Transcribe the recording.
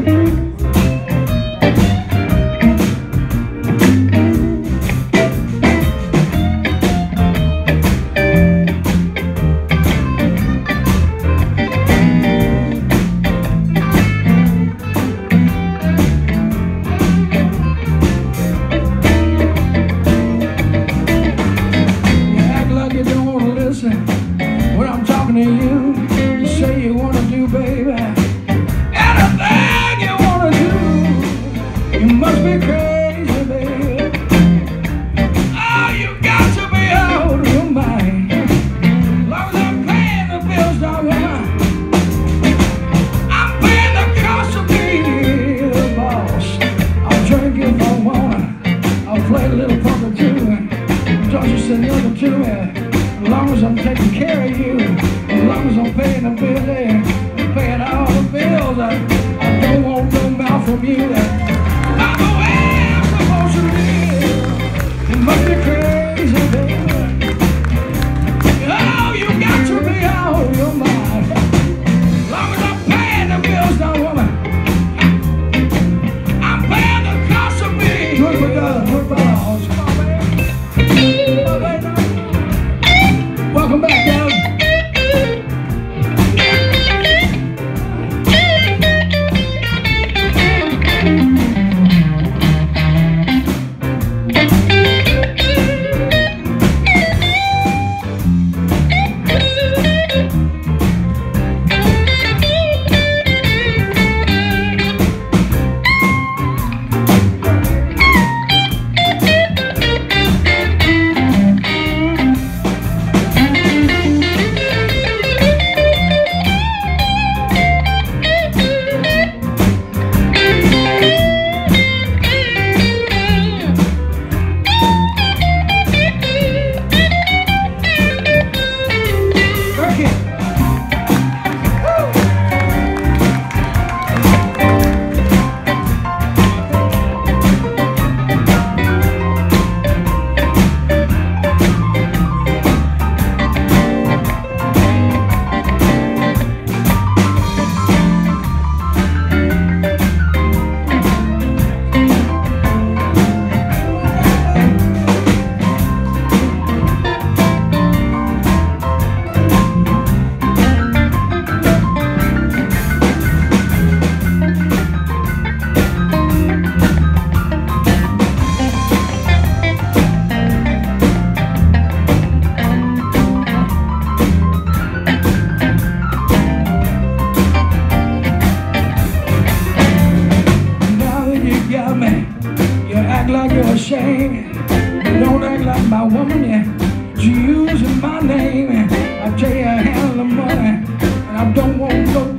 As long as I'm taking care of you, as long as I'm paying the bill there, paying all the bills, I don't want no mouth from you. I'm the way I'm supposed to live. You must be crazy, baby. Oh, you got to be out of your mind. As long as I'm paying the bills, now, woman, I'm paying the cost of me. Work for God, work for dogs. Come on, baby. Welcome back, Doug. Shame. You don't act like my woman, yeah. She using my name. I tell you, I handle the money, and I don't want no